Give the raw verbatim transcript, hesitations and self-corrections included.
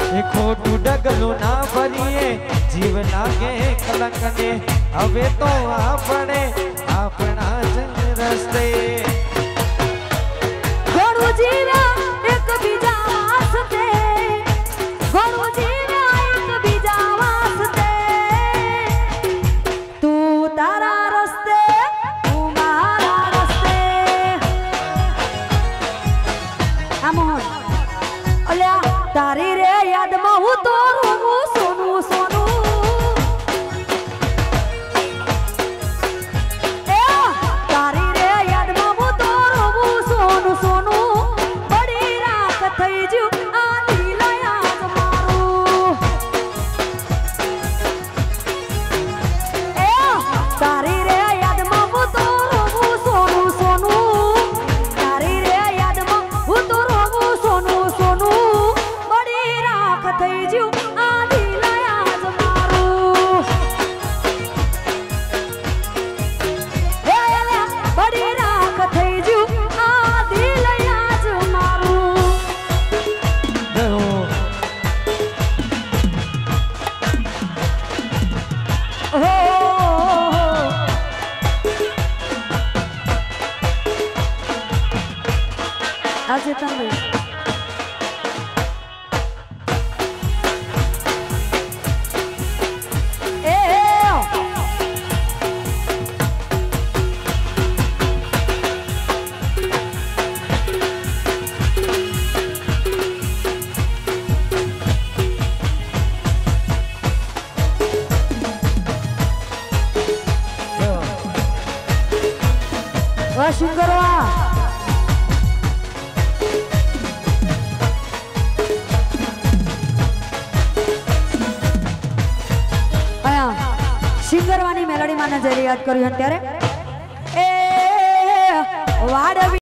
એ ખોટું ડગલું ના ભરીએ જીવ લાગે કલંક ને હવે તો આપણે આપણા જ રસ્તે ઘણું જીવ્યા એક બીજા વાસ્તે ઘણું જીવ્યા એક બીજા વાસ્તે તું તારા રસ્તે હું મારા રસ્તે આ મોહન અલ્યા તારી રે યાદમાં હું તો રોવું સોનું સોનું એ તારી રે યાદમાં હું તો રોવું સોનું સોનું બડી રાત થઈ જ્યું આ દિલ યાદ મારું એ તારી રે યાદમાં હું તો રોવું સોનું સોનું તારી રે યાદમાં હું તો રોવું સોનું સોનું થઈ જ્યું આ દિલ યાદ મારું હે બડી રાખ થઈ જ્યું આ દિલ યાદ મારું હો આજે તમે શું કરવા સિંગરવાની મેલોડી માં નજરે યાદ કર્યું અત્યારે એ વાડ